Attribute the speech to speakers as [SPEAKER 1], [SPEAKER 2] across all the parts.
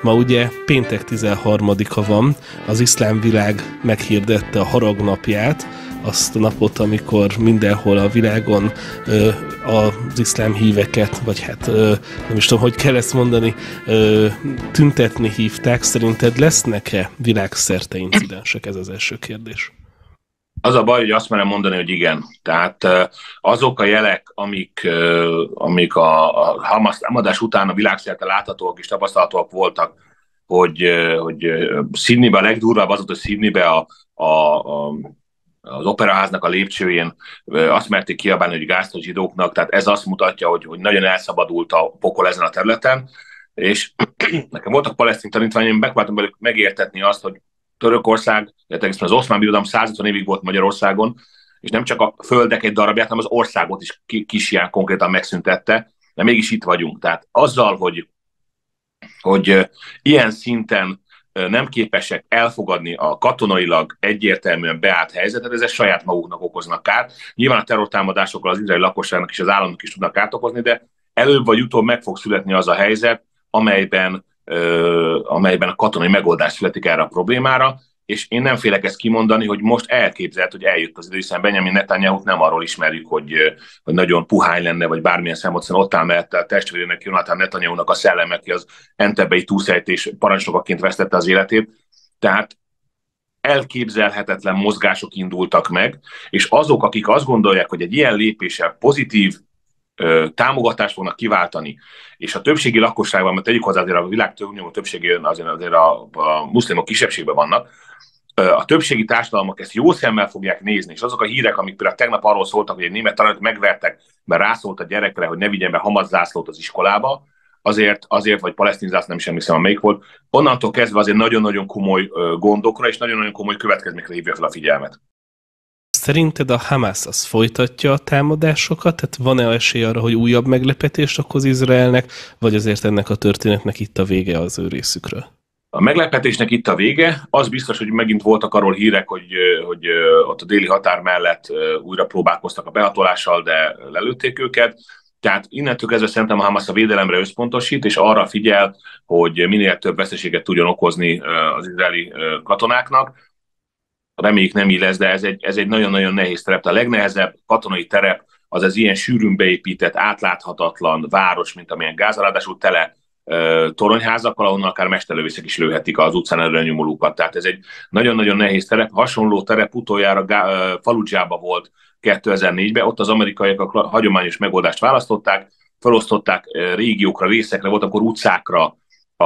[SPEAKER 1] Ma ugye péntek 13-a van, az iszlám világ meghirdette a Harag napját, azt a napot, amikor mindenhol a világon az iszlám híveket, vagy hát nem is tudom, hogy kell ezt mondani, tüntetni hívták. Szerinted lesznek-e világszerte incidensek? Ez az első kérdés.
[SPEAKER 2] Az a baj, hogy azt merem mondani, hogy igen. Tehát azok a jelek, amik a Hamas támadás után a világszerte láthatóak és tapasztalatok voltak, hogy Sydneybe, a legdurvább az volt, hogy Sydneybe az operaháznak a lépcsőjén azt merték kiabálni, hogy gázt a zsidóknak, tehát ez azt mutatja, hogy nagyon elszabadult a pokol ezen a területen, és nekem voltak palesztin tanítványaim, megpróbáltam velük megértetni azt, hogy Törökország, az Oszmán Birodalom 150 évig volt Magyarországon, és nem csak a földek egy darabját, hanem az országot is kisján konkrétan megszüntette, de mégis itt vagyunk. Tehát azzal, hogy ilyen szinten nem képesek elfogadni a katonailag egyértelműen beállt helyzetet, ezek saját maguknak okoznak kárt. Nyilván a terrortámadásokkal az izraeli lakosságnak és az államnak is tudnak kárt okozni, de előbb vagy utóbb meg fog születni az a helyzet, amelyben a katonai megoldás születik erre a problémára, és én nem félek ezt kimondani, hogy most elképzelt, hogy eljött az idő, hiszen Benjamin Netanyahut nem arról ismerjük, hogy nagyon puhány lenne, vagy bármilyen szempontból ott áll mellette a testvérének, Jonathan Netanyahunak a szellem, aki az Entebei túlszejtés parancsnokaként vesztette az életét. Tehát elképzelhetetlen mozgások indultak meg, és azok, akik azt gondolják, hogy egy ilyen lépéssel pozitív támogatást fognak kiváltani, és a többségi lakosságban, mert tegyük hozzá, azért a világ többségében azért a muszlimok kisebbségben vannak, a többségi társadalmak ezt jó szemmel fogják nézni, és azok a hírek, amik például tegnap arról szóltak, hogy egy német tanárot megvertek, mert rászólt a gyerekre, hogy ne vigyen be Hamas zászlót az iskolába, azért vagy palesztin zászló, nem is emlékszem, melyik volt, onnantól kezdve azért nagyon-nagyon komoly gondokra és nagyon-nagyon komoly következményekre hívja fel a figyelmet.
[SPEAKER 1] Szerinted a Hamas az folytatja a támadásokat? Tehát van-e esély arra, hogy újabb meglepetést okoz Izraelnek, vagy azért ennek a történetnek itt a vége az ő részükről?
[SPEAKER 2] A meglepetésnek itt a vége. Az biztos, hogy megint voltak arról hírek, hogy ott a déli határ mellett újra próbálkoztak a behatolással, de lelőtték őket. Tehát innentől kezdve szerintem a Hamas a védelemre összpontosít, és arra figyel, hogy minél több veszteséget tudjon okozni az izraeli katonáknak. Reméljük nem így lesz, de ez egy nagyon-nagyon nehéz terep. A legnehezebb katonai terep az ilyen sűrűn beépített, átláthatatlan város, mint amilyen Gáza, ráadásul tele toronyházakkal, ahonnan akár mesterlövészek is lőhetik az utcán előnyomulókat. Tehát ez egy nagyon-nagyon nehéz terep. Hasonló terep utoljára Faludzsába volt 2004-ben, ott az amerikaiak a hagyományos megoldást választották, felosztották régiókra, részekre, volt akkor utcákra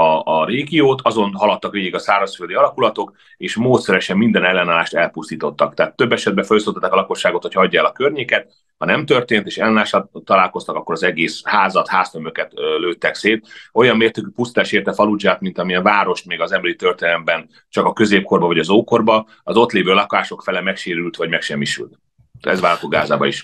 [SPEAKER 2] a régiót, azon haladtak végig a szárazföldi alakulatok, és módszeresen minden ellenállást elpusztítottak. Tehát több esetben felszólították a lakosságot, hogy hagyja el a környéket, ha nem történt, és ellenállással találkoztak, akkor az egész házat, háztömböket lőttek szét. Olyan mértékű pusztítás érte Faludzsát, mint amilyen várost még az emberi történelemben csak a középkorban vagy az ókorban, az ott lévő lakások fele megsérült vagy megsemmisült. Ez várható Gázába is.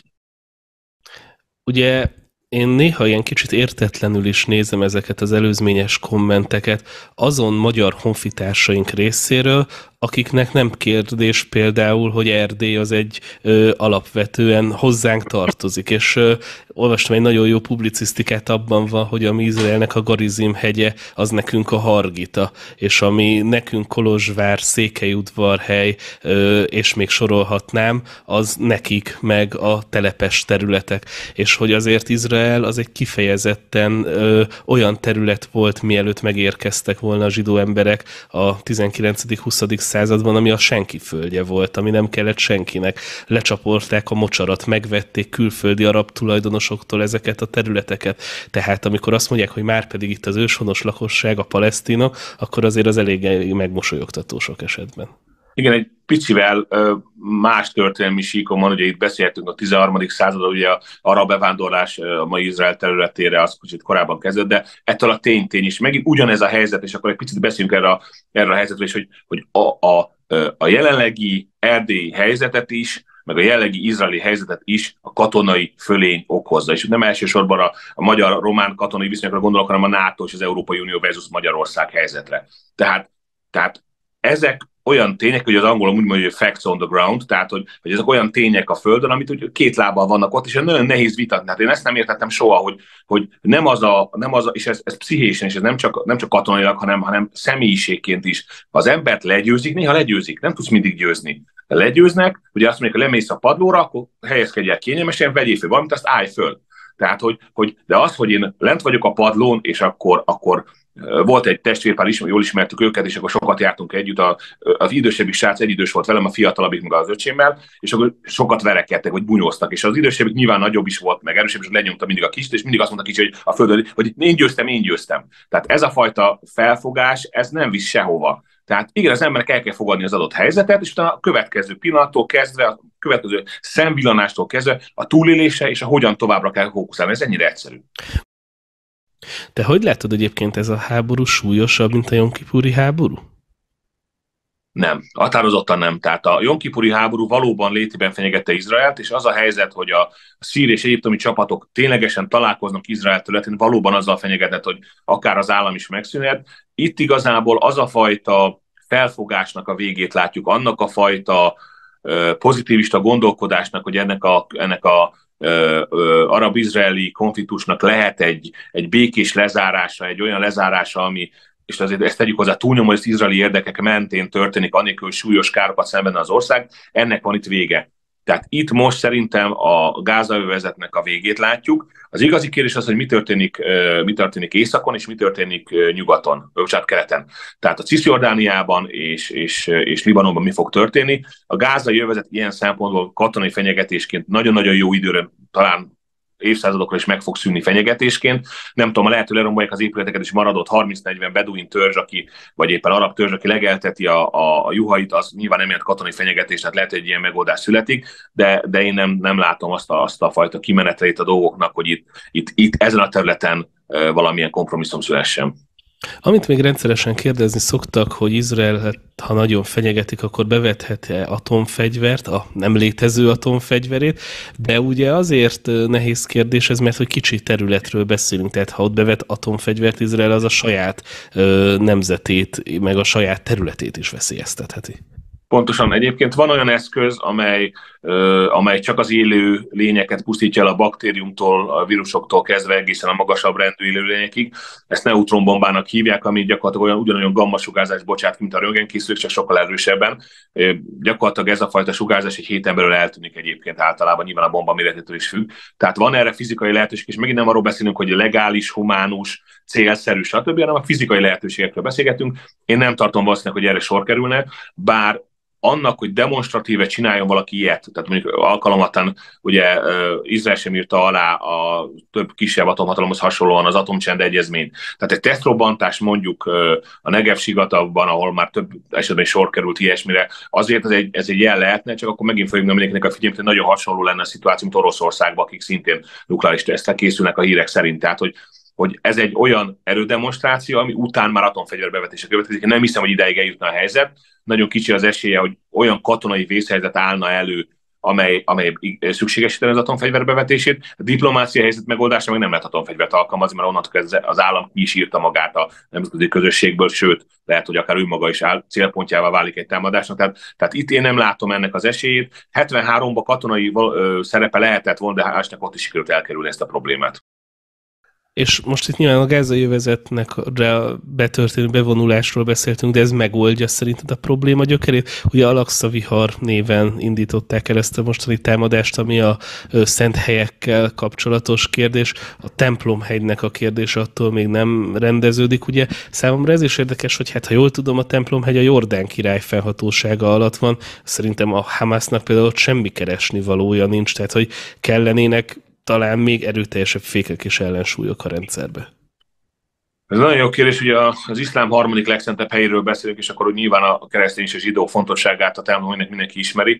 [SPEAKER 1] Ugye én néha ilyen kicsit értetlenül is nézem ezeket az előzményes kommenteket azon magyar honfitársaink részéről, akiknek nem kérdés például, hogy Erdély az egy alapvetően hozzánk tartozik, és olvastam egy nagyon jó publicisztikát, abban van, hogy ami Izraelnek a Garizim hegye, az nekünk a Hargita, és ami nekünk Kolozsvár, Székelyudvarhely, és még sorolhatnám, az nekik meg a telepes területek, és hogy azért Izrael az egy kifejezetten olyan terület volt, mielőtt megérkeztek volna a zsidó emberek a 19.-20. században, ami a senki földje volt, ami nem kellett senkinek. Lecsaporták a mocsarat, megvették külföldi arab tulajdonosoktól ezeket a területeket. Tehát amikor azt mondják, hogy már pedig itt az őshonos lakosság, a palesztinok, akkor azért az elég megmosolyogtató sok esetben.
[SPEAKER 2] Igen, egy picivel más történelmi síkon van, ugye itt beszéltünk a 13. században, ugye a arab bevándorlás a mai Izrael területére az kicsit korábban kezdődött, de ettől a tény is. Megint ugyanez a helyzet, és akkor egy picit beszéljünk erre a helyzetről, és hogy a jelenlegi erdélyi helyzetet is, meg a jelenlegi izraeli helyzetet is a katonai fölény okozza. És nem elsősorban a magyar-román katonai viszonyokra gondolok, hanem a NATO és az Európai Unió versus Magyarország helyzetre. Tehát ezek olyan tények, hogy az angolul úgy mondja, hogy facts on the ground, tehát hogy ezek olyan tények a Földön, amit úgy két lábbal vannak ott, és nagyon nehéz vitatni. Hát én ezt nem értettem soha, hogy nem az a, és ez pszichésen, és ez nem csak katonailag, hanem személyiségként is. Ha az embert legyőzik, néha legyőzik, nem tudsz mindig győzni. Ha legyőznek, ugye azt mondják, hogy lemész a padlóra, akkor helyezkedj el kényelmesen, vegyél föl valamit, azt állj föl. Tehát, de az, hogy én lent vagyok a padlón, és akkor volt egy testvérpár, jól ismertük őket, és akkor sokat jártunk együtt. Az idősebbik srác egyidős volt velem, a fiatalabbik meg az öcsémmel, és akkor sokat verekedtek, vagy bunyóztak. És az idősebbik nyilván nagyobb is volt, meg erősebb, és lenyomta mindig a kicsit, és mindig azt mondta kicsi, hogy a földön, hogy én győztem. Tehát ez a fajta felfogás, ez nem visz sehova. Tehát igen, az embernek el kell fogadni az adott helyzetet, és utána a következő pillanattól kezdve, a következő szemvillanástól kezdve a túlélése és a hogyan továbbra kell fókuszálni. Ez ennyire egyszerű.
[SPEAKER 1] De hogy látod egyébként, ez a háború súlyosabb, mint a Jom Kipuri háború?
[SPEAKER 2] Nem, határozottan nem. Tehát a Jom Kipuri háború valóban létében fenyegette Izraelt, és az a helyzet, hogy a szír és egyiptomi csapatok ténylegesen találkoznak Izrael területén, valóban azzal fenyegetett, hogy akár az állam is megszűnhet. Itt igazából az a fajta felfogásnak a végét látjuk, annak a fajta pozitivista gondolkodásnak, hogy ennek a arab-izraeli konfliktusnak lehet egy békés lezárása, egy olyan lezárása, ami, és azért ezt tegyük hozzá, túlnyomó, hogy az izraeli érdekek mentén történik, anélkül, hogy súlyos károkat szenvedne az ország, ennek van itt vége. Tehát itt most szerintem a Gázaövezetnek a végét látjuk. Az igazi kérdés az, hogy mi történik északon, és mi történik nyugaton, keleten. Tehát a Cisjordániában és Libanonban mi fog történni. A gázai övezet ilyen szempontból katonai fenyegetésként nagyon-nagyon jó időre, talán évszázadokra is meg fog szűnni fenyegetésként. Nem tudom, a lehető lerombolják az épületeket, és maradott 30-40 beduin törzs, vagy éppen arab törzs, aki legelteti a juhait, az nyilván nem jelent katonai fenyegetés, tehát lehet, hogy egy ilyen megoldás születik, de én nem látom azt a fajta kimenetelét a dolgoknak, hogy itt ezen a területen valamilyen kompromisszum szülessen.
[SPEAKER 1] Amit még rendszeresen kérdezni szoktak, hogy Izrael, ha nagyon fenyegetik, akkor bevethet-e atomfegyvert, a nem létező atomfegyverét, de ugye azért nehéz kérdés ez, mert hogy kicsi területről beszélünk, tehát ha ott bevet atomfegyvert Izrael, az a saját nemzetét, meg a saját területét is veszélyeztetheti.
[SPEAKER 2] Pontosan. Egyébként van olyan eszköz, amely csak az élő lényeket pusztítja el a baktériumtól, a vírusoktól kezdve egészen a magasabb rendű élőlényekig. Ezt neutronbombának hívják, ami gyakorlatilag ugyanolyan gamma-sugárzást bocsát, mint a röntgenkészülék, csak sokkal erősebben. Gyakorlatilag ez a fajta sugárzás egy héten belül eltűnik egyébként általában, nyilván a bomba méretétől is függ. Tehát van erre fizikai lehetőség, és megint nem arról beszélünk, hogy legális, humánus, célszerű, stb., hanem a fizikai lehetőségekről beszélgetünk. Én nem tartom valószínűleg, hogy erre sor kerülne, bár annak, hogy demonstratíve csináljon valaki ilyet, tehát mondjuk alkalomattán ugye Izrael sem írta alá a több kisebb atomhatalomhoz hasonlóan az atomcsend egyezményt. Tehát egy tesztrobbantás mondjuk a Negev sivatagban, ahol már több esetben sor került ilyesmire, azért ez egy jel lehetne, csak akkor megint fogjuk mindenkinek a figyelmet, hogy nagyon hasonló lenne a szituáció, mint Oroszországban, akik szintén nukleáris tesztre készülnek a hírek szerint. Tehát, hogy ez egy olyan erődemonstráció, ami után már atomfegyverbevetése következik. Nem hiszem, hogy ideig eljutna a helyzet. Nagyon kicsi az esélye, hogy olyan katonai vészhelyzet állna elő, amely szükségesítene az atomfegyverbevetését. A diplomácia helyzet megoldása meg nem lehet atomfegyvert alkalmazni, mert onnantól az állam ki is írta magát a nemzetközi közösségből, sőt, lehet, hogy akár ő maga is célpontjává válik egy támadásnak. Tehát itt én nem látom ennek az esélyét. 73-ban katonai szerepe lehetett volna, de hálásnak ott is sikerült elkerülni ezt a problémát.
[SPEAKER 1] És most itt nyilván a gázai övezetnek betörténő bevonulásról beszéltünk, de ez megoldja szerinted a probléma gyökerét? Ugye Al-Aqsa vihar néven indították el ezt a mostani támadást, ami a szent helyekkel kapcsolatos kérdés. A templomhegynek a kérdése attól még nem rendeződik. Ugye számomra ez is érdekes, hogy hát ha jól tudom, a templomhegy a Jordán király fennhatósága alatt van. Szerintem a Hamásznak például ott semmi keresni valója nincs, tehát hogy kellenének talán még erőteljesebb fékek és ellensúlyok a rendszerbe.
[SPEAKER 2] Ez nagyon jó kérdés, ugye az iszlám harmadik legszentebb helyéről beszélünk, és akkor nyilván a keresztény és a zsidó fontosságát a templomnak mindenki ismeri.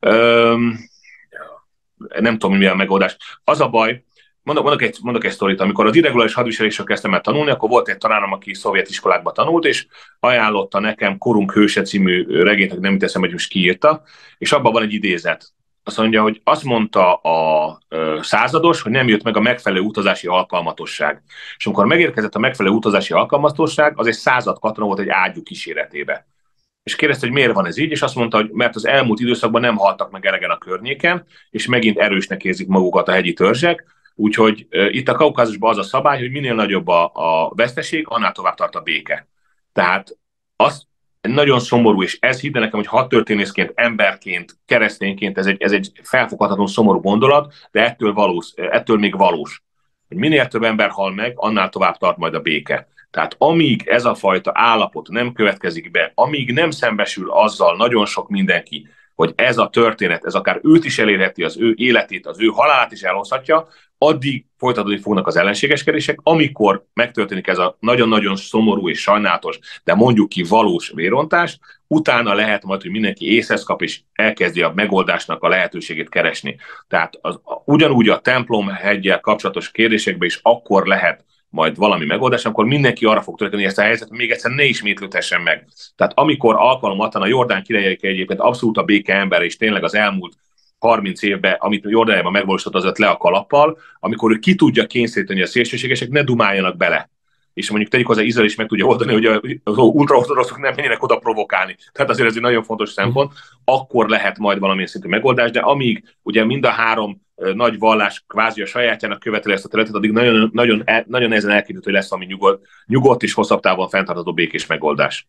[SPEAKER 2] Nem tudom, mi a megoldás. Az a baj, mondok egy sztorit, amikor az irreguláris hadviselésről kezdtem el tanulni, akkor volt egy tanárom, aki szovjet iskolákban tanult, és ajánlotta nekem Korunk hőse című regényt, nem teszem, hogy most kiírta, és abban van egy idézet. Azt mondja, hogy azt mondta a százados, hogy nem jött meg a megfelelő utazási alkalmatosság. És amikor megérkezett a megfelelő utazási alkalmatosság, az egy 100 katona volt egy ágyú kíséretébe. és kérdezte, hogy miért van ez így, és azt mondta, hogy mert az elmúlt időszakban nem haltak meg elegen a környéken, és megint erősnek érzik magukat a hegyi törzsek, úgyhogy itt a Kaukázusban az a szabály, hogy minél nagyobb a veszteség, annál tovább tart a béke. Tehát az nagyon szomorú, és ez hidd nekem, hogy hadtörténészként, emberként, keresztényként ez egy felfoghatatlan szomorú gondolat, de ettől még valós. Hogy minél több ember hal meg, annál tovább tart majd a béke. Tehát amíg ez a fajta állapot nem következik be, amíg nem szembesül azzal nagyon sok mindenki, hogy ez a történet, ez akár őt is elérheti, az ő életét, az ő halálát is elhozhatja, addig folytatódni fognak az ellenségeskedések, amikor megtörténik ez a nagyon-nagyon szomorú és sajnálatos, de mondjuk ki valós vérontás, utána lehet majd, hogy mindenki észhez kap, és elkezdi a megoldásnak a lehetőségét keresni. Tehát ugyanúgy a templom heggyel kapcsolatos kérdésekben is akkor lehet majd valami megoldás, akkor mindenki arra fog történni ezt a helyzetet, még egyszer ne ismétlődhessen meg. Tehát amikor alkalmatlan a Jordán királyi egyébként abszolút a béke ember, és tényleg az elmúlt 30 évben, amit Jordániában megvalósított, az öt le a kalappal, amikor ő ki tudja kényszeríteni a szélsőségesek, ne dumáljanak bele. És mondjuk tegyük hozzá, Izrael is meg tudja oldani, hogy az ultraortodoxok nem menjenek oda provokálni. Tehát azért ez egy nagyon fontos szempont. Akkor lehet majd valamilyen szintű megoldás, de amíg ugye mind a három nagy vallás kvázi a sajátjának követeli ezt a területet, addig nagyon nehezen elképzelhető, hogy lesz valami nyugodt és hosszabb távon fenntartható békés megoldás.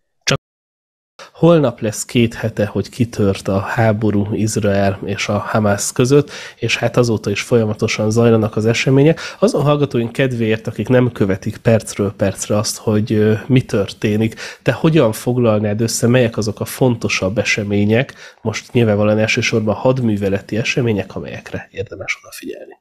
[SPEAKER 1] Holnap lesz 2 hete, hogy kitört a háború Izrael és a Hamász között, és hát azóta is folyamatosan zajlanak az események. Azon hallgatóink kedvéért, akik nem követik percről percre azt, hogy mi történik, te hogyan foglalnád össze, melyek azok a fontosabb események, most nyilvánvalóan elsősorban hadműveleti események, amelyekre érdemes odafigyelni?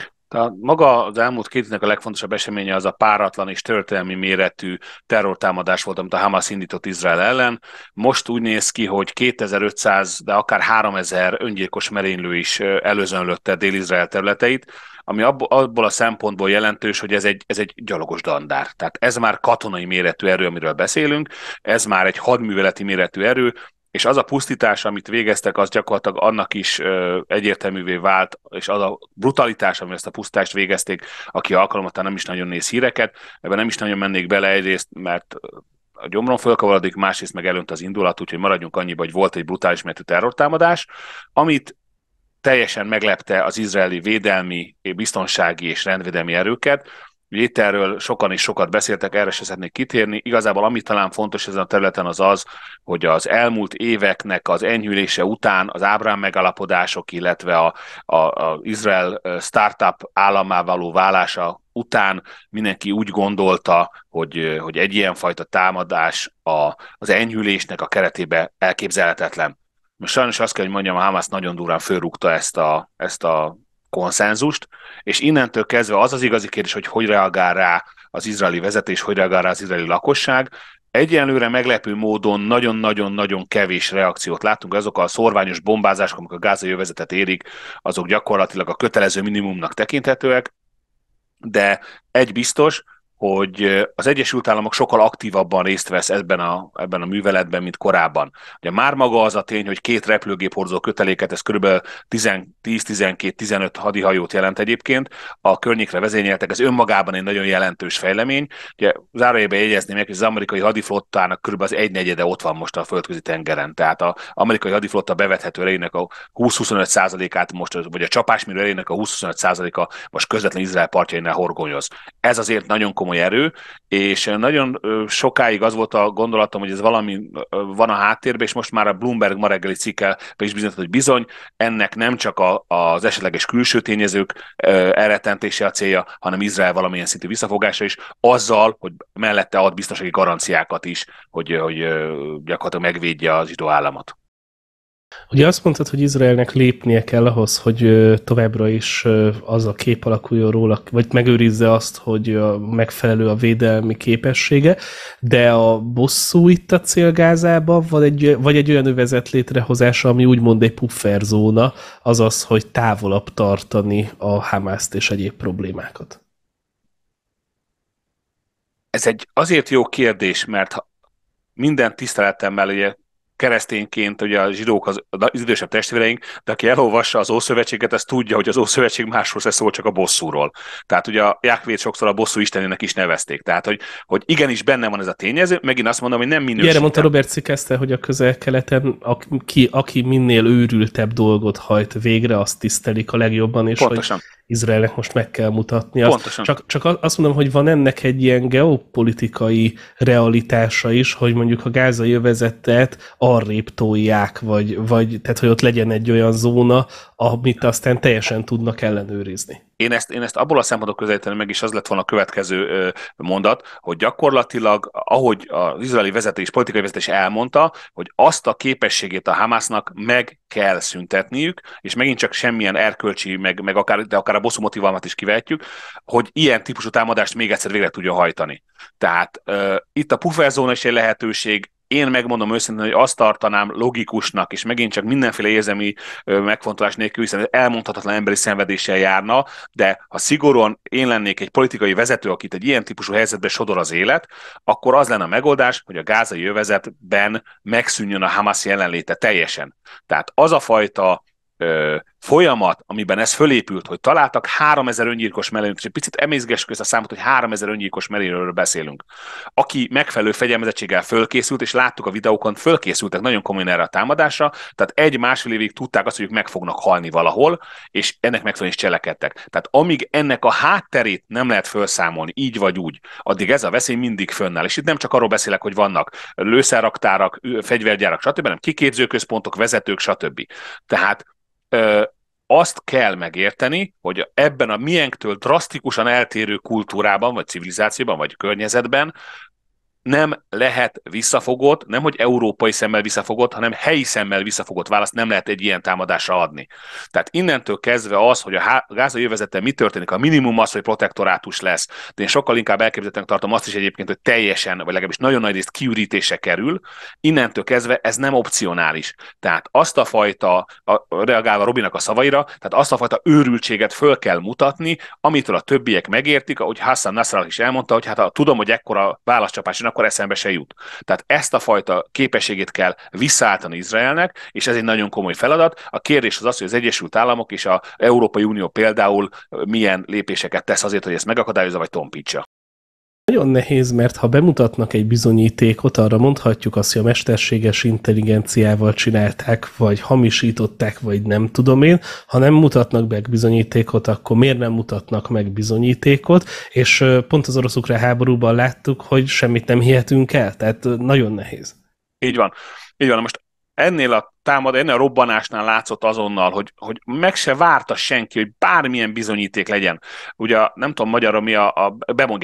[SPEAKER 3] Maga az elmúlt 2 évnek a legfontosabb eseménye az a páratlan és történelmi méretű terrortámadás volt, amit a Hamas indított Izrael ellen. Most úgy néz ki, hogy 2500, de akár 3000 öngyilkos merénylő is előzönlötte Dél-Izrael területeit, ami abból a szempontból jelentős, hogy ez egy gyalogos dandár. Tehát ez már katonai méretű erő, amiről beszélünk, ez már egy hadműveleti méretű erő, és az a pusztítás, amit végeztek, az gyakorlatilag annak is egyértelművé vált, és az a brutalitás, amivel ezt a pusztítást végezték, aki alkalmatlan nem is nagyon néz híreket, ebben nem is nagyon mennék bele egyrészt, mert a gyomron fölkavarodik, másrészt meg elönt az indulat, úgyhogy maradjunk annyiba, hogy volt egy brutális méretű terrortámadás, amit teljesen meglepte az izraeli védelmi, biztonsági és rendvédelmi erőket. Itt erről sokan is sokat beszéltek, erre se szeretnék kitérni. Igazából ami talán fontos ezen a területen az az, hogy az elmúlt éveknek az enyhülése után az Ábrám megállapodások, illetve a Izrael startup állammá való válása után mindenki úgy gondolta, hogy egy ilyenfajta támadás az enyhülésnek a keretébe elképzelhetetlen. Most sajnos azt kell, hogy mondjam, a Hamas nagyon durán fölrúgta ezt a konszenzust, és innentől kezdve az az igazi kérdés, hogy reagál rá az izraeli vezetés, hogy reagál rá az izraeli lakosság. Egyenlőre meglepő módon nagyon-nagyon-nagyon kevés reakciót láttunk, azok a szorványos bombázások, amik a gázai övezetet érik, azok gyakorlatilag a kötelező minimumnak tekinthetőek, de egy biztos, hogy az Egyesült Államok sokkal aktívabban részt vesz ebben a műveletben, mint korábban. Ugye már maga az a tény, hogy 2 repülőgép hordozó köteléket, ez kb. 10-12-15 hadihajót jelent egyébként, a környékre vezényeltek, ez önmagában egy nagyon jelentős fejlemény. Ugye zárójelben jegyezni meg, hogy az amerikai hadiflottának kb. Az 1/4 ott van most a földközi tengeren, tehát az amerikai hadiflotta bevethető erejének a 20-25%-át most, vagy a csapásmérő erejének a 20-25%-a most közvetlen Izrael partjainál horgonyoz. Ez azért nagyon komoly erő, és nagyon sokáig az volt a gondolatom, hogy ez valami van a háttérben, és most már a Bloomberg ma reggeli cikkel is bizonyított, hogy bizony, ennek nem csak az esetleges külső tényezők elrettentése a célja, hanem Izrael valamilyen szintű visszafogása is, azzal, hogy mellette ad biztonsági garanciákat is, hogy gyakorlatilag megvédje az zsidó államot.
[SPEAKER 1] Ugye azt mondtad, hogy Izraelnek lépnie kell ahhoz, hogy továbbra is az a kép alakuljon róla, vagy megőrizze azt, hogy megfelelő a védelmi képessége, de a bosszú itt a cél Gázában, vagy egy olyan övezet létrehozása, ami úgymond egy pufferzóna, azaz, hogy távolabb tartani a Hamászt és egyéb problémákat?
[SPEAKER 3] Ez egy azért jó kérdés, mert minden tiszteletemmel ugye keresztényként, ugye a zsidók az idősebb testvéreink, de aki elolvassa az Ószövetséget, az tudja, hogy az Ószövetség másról se szól, csak a bosszúról. Tehát ugye a Jahvét sokszor a bosszú istenének is nevezték. Tehát, hogy igenis benne van ez a tényező, megint azt mondom, hogy nem minősítem.
[SPEAKER 1] Erre mondta Robert Cikeszte, hogy a Közel-Keleten aki minél őrültebb dolgot hajt végre, azt tisztelik a legjobban, és
[SPEAKER 3] Pontosan.
[SPEAKER 1] hogy Izraelnek most meg kell mutatni. Csak azt mondom, hogy van ennek egy ilyen geopolitikai realitása is, hogy mondjuk a gázai övezetet arrébb tolják, vagy tehát, hogy ott legyen egy olyan zóna, amit aztán teljesen tudnak ellenőrizni.
[SPEAKER 3] Én ezt abból a szempontból közelíteném meg, és az lett volna a következő mondat, hogy gyakorlatilag, ahogy az izraeli vezetés, politikai vezetés elmondta, hogy azt a képességét a Hamásznak meg kell szüntetniük, és megint csak semmilyen erkölcsi, meg akár a bosszú motivalmat is kivehetjük, hogy ilyen típusú támadást még egyszer végre tudja hajtani. Tehát itt a pufferzóna is egy lehetőség. Én megmondom őszintén, hogy azt tartanám logikusnak, és megint csak mindenféle érzelmi megfontolás nélkül, hiszen ez elmondhatatlan emberi szenvedéssel járna, de ha szigorúan én lennék egy politikai vezető, akit egy ilyen típusú helyzetbe sodor az élet, akkor az lenne a megoldás, hogy a gázai övezetben megszűnjön a Hamas jelenléte teljesen. Tehát az a fajta folyamat, amiben ez fölépült, hogy találtak 3000 öngyilkos merénylőt, és egy picit emészgessük ezt a számot, hogy 3000 öngyilkos merénylőről beszélünk. Aki megfelelő fegyelmezettséggel fölkészült, és láttuk a videókon, fölkészültek nagyon komolyan erre a támadásra, tehát 1-1,5 évig tudták azt, hogy ők meg fognak halni valahol, és ennek megfelelően is cselekedtek. Tehát amíg ennek a hátterét nem lehet felszámolni, így vagy úgy, addig ez a veszély mindig fönnáll. És itt nem csak arról beszélek, hogy vannak lőszerraktárak, fegyvergyárak, stb., hanem kiképzőközpontok, vezetők, stb. Tehát azt kell megérteni, hogy ebben a miénktől drasztikusan eltérő kultúrában, vagy civilizációban, vagy környezetben nem lehet visszafogott, nem hogy európai szemmel visszafogott, hanem helyi szemmel visszafogott választ nem lehet egy ilyen támadásra adni. Tehát innentől kezdve az, hogy a gázai övezeten mi történik, a minimum az, hogy protektorátus lesz, de én sokkal inkább elképzelhetőnek tartom azt is egyébként, hogy teljesen, vagy legalábbis nagyon nagy részt kiürítése kerül, innentől kezdve ez nem opcionális. Tehát azt a fajta, reagálva Robinak a szavaira, tehát azt a fajta őrültséget föl kell mutatni, amitől a többiek megértik, ahogy Hassan Nasrallah is elmondta, hogy hát tudom, hogy ekkora válaszcsapás akkor eszembe se jut. Tehát ezt a fajta képességét kell visszaállítani Izraelnek, és ez egy nagyon komoly feladat. A kérdés az az, hogy az Egyesült Államok és az Európai Unió például milyen lépéseket tesz azért, hogy ezt megakadályozza vagy tompítsa.
[SPEAKER 1] Nagyon nehéz, mert ha bemutatnak egy bizonyítékot, arra mondhatjuk azt, hogy a mesterséges intelligenciával csinálták, vagy hamisították, vagy nem tudom én. Ha nem mutatnak meg bizonyítékot, akkor miért nem mutatnak meg bizonyítékot? És pont az orosz-ukrán háborúban láttuk, hogy semmit nem hihetünk el. Tehát nagyon nehéz.
[SPEAKER 3] Így van. Így van. Most ennél a robbanásnál látszott azonnal, hogy meg se várta senki, hogy bármilyen bizonyíték legyen. Ugye nem tudom magyarra mi a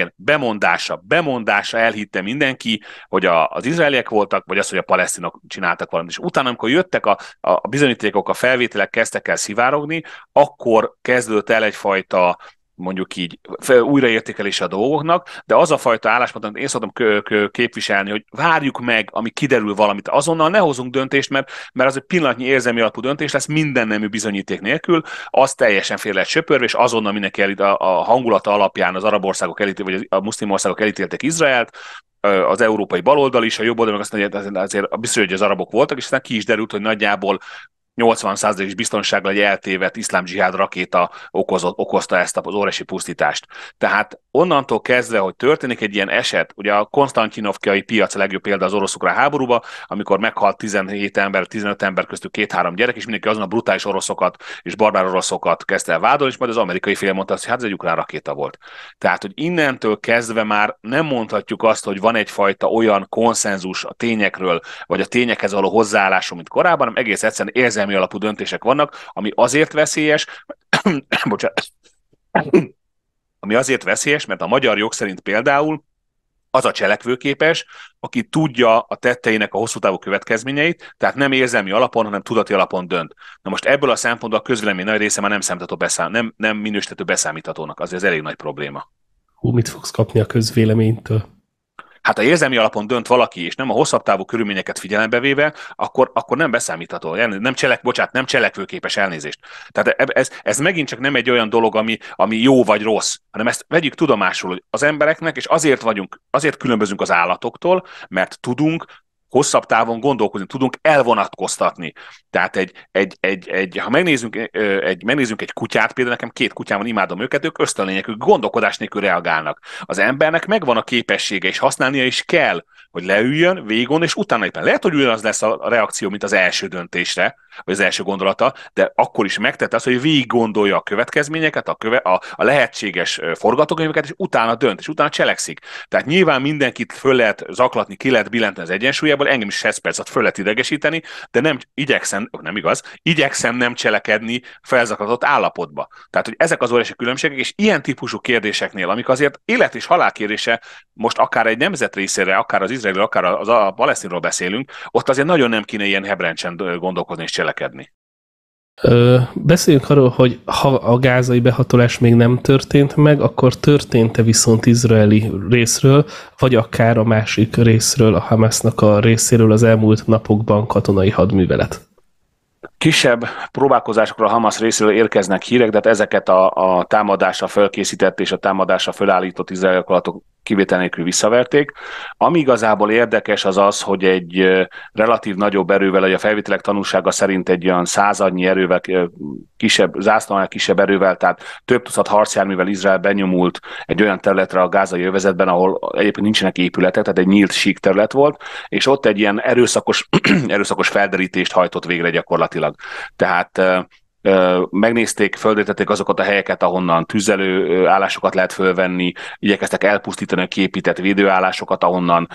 [SPEAKER 3] bemondása elhitte mindenki, hogy az izraeliek voltak, vagy az, hogy a palesztinok csináltak valamit. És utána, amikor jöttek a bizonyítékok, a felvételek kezdtek el szivárogni, akkor kezdődött el egyfajta mondjuk így újraértékelése a dolgoknak, de az a fajta álláspont, amit én szoktam képviselni, hogy várjuk meg, ami kiderül valamit. Azonnal ne hozunk döntést, mert az egy pillanatnyi érzelmi alapú döntés lesz minden nemű bizonyíték nélkül, az teljesen félre lehet söpörve, és azonnal mindenki a hangulata alapján az arab országok vagy a muszlim országok elítéltek Izraelt, az európai baloldal is, a jobb oldal meg azt mondja, hogy azért biztos, hogy az arabok voltak, és aztán ki is derült, hogy nagyjából 80%-os biztonsággal egy eltévedt iszlám dzsihád rakéta okozta ezt az óriási pusztítást. Tehát onnantól kezdve, hogy történik egy ilyen eset, ugye a Konstantinovkai piac a legjobb példa az orosz-ukrán háborúba, amikor meghalt 17 ember, 15 ember köztük 2-3 gyerek, és mindenki azon a brutális oroszokat és barbár oroszokat kezdte el vádolni, és majd az amerikai fél mondta azt, hogy hát ez egy ukrán rakéta volt. Tehát, hogy innentől kezdve már nem mondhatjuk azt, hogy van egyfajta olyan konszenzus a tényekről, vagy a tényekhez való hozzáállásról, mint korábban, hanem egész egyszerűen érzelmi alapú döntések vannak, ami azért veszélyes, mert a magyar jog szerint például az a cselekvőképes, aki tudja a tetteinek a hosszú távú következményeit, tehát nem érzelmi alapon, hanem tudati alapon dönt. Na most ebből a szempontból a közvélemény nagy része már nem minősíthető beszámíthatónak, azért ez elég nagy probléma.
[SPEAKER 1] Mit fogsz kapni a közvéleménytől?
[SPEAKER 3] Hát ha érzelmi alapon dönt valaki, és nem a hosszabb távú körülményeket figyelembe véve, akkor nem beszámítható, nem cselekvőképes, elnézést. Tehát ez megint csak nem egy olyan dolog, ami jó vagy rossz, hanem ezt vegyük tudomásul, hogy az embereknek, és azért különbözünk az állatoktól, mert tudunk hosszabb távon gondolkozni, tudunk elvonatkoztatni. Tehát ha megnézzünk egy kutyát, például nekem 2 kutyám van, imádom ők ösztönlények, ők gondolkodás nélkül reagálnak. Az embernek megvan a képessége, és használnia is kell, hogy leüljön, végigondol, és utána éppen lehet, hogy ugyanaz lesz a reakció, mint az első döntésre, vagy az első gondolata, de akkor is megtette azt, hogy végig gondolja a következményeket, a lehetséges forgatókönyveket, és utána dönt, és utána cselekszik. Tehát nyilván mindenkit föl lehet zaklatni, ki lehet billenteni az egyensúlyából, engem is 6 percet föl lehet idegesíteni, de igyekszem nem cselekedni felzaklatott állapotba. Tehát, hogy ezek az óriási különbségek, és ilyen típusú kérdéseknél, amik azért élet és halál kérdése, most akár egy nemzet részére, akár az Izraelről, akár a Palesztinról beszélünk, ott azért nagyon nem kéne ilyen hebrencsen gondolkodni és cselekedni.
[SPEAKER 1] Beszéljünk arról, hogy ha a gázai behatolás még nem történt meg, akkor történt-e viszont izraeli részről, vagy akár a másik részről, a Hamasnak a részéről az elmúlt napokban katonai hadművelet?
[SPEAKER 3] Kisebb próbálkozásokról a Hamas részéről érkeznek hírek, de ezeket a támadásra felkészített és a támadásra felállított izraeli gyakorlatok kivétel nélkül visszaverték. Ami igazából érdekes az az, hogy egy relatív nagyobb erővel, vagy a felvételek tanúsága szerint egy olyan 100 erővel, zászlónál kisebb erővel, tehát több tucat harcjárművel Izrael benyomult egy olyan területre a gázai övezetben, ahol egyébként nincsenek épületek, tehát egy nyílt sík terület volt, és ott egy ilyen erőszakos felderítést hajtott végre gyakorlatilag. Tehát megnézték, földöltették azokat a helyeket, ahonnan tüzelő állásokat lehet fölvenni, igyekeztek elpusztítani a kiépített védőállásokat, ahonnan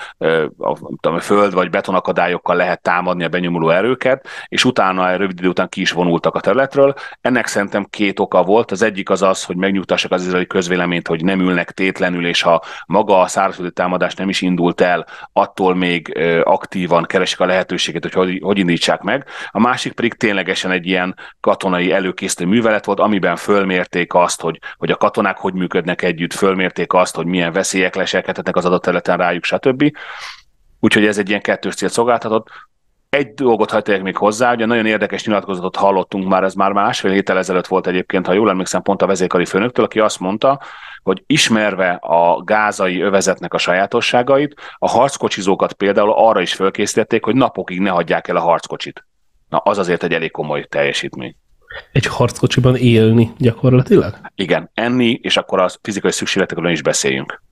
[SPEAKER 3] a föld vagy betonakadályokkal lehet támadni a benyomuló erőket, és utána rövid idő után ki is vonultak a területről. Ennek szerintem 2 oka volt. Az egyik az az, hogy megnyugtassák az izraeli közvéleményt, hogy nem ülnek tétlenül, és ha maga a szárazföldi támadás nem is indult el, attól még aktívan keresik a lehetőséget, hogy indítsák meg. A másik pedig ténylegesen egy ilyen katonai előkészítő művelet volt, amiben fölmérték azt, hogy a katonák hogy működnek együtt, fölmérték azt, hogy milyen veszélyek leselkedhetnek az adott területen rájuk, stb. Úgyhogy ez egy ilyen 2 célt szolgáltatott. Egy dolgot hagyták még hozzá, ugye nagyon érdekes nyilatkozatot hallottunk már, ez már 1,5 héttel ezelőtt volt egyébként, ha jól emlékszem, pont a vezérkari főnöktől, aki azt mondta, hogy ismerve a gázai övezetnek a sajátosságait, a harckocsizókat például arra is fölkészítették, hogy napokig ne hagyják el a harckocsit. Na, az azért egy elég komoly teljesítmény.
[SPEAKER 1] Egy harckocsiban élni gyakorlatilag?
[SPEAKER 3] Igen, enni, és akkor a fizikai szükségletekről is beszéljünk.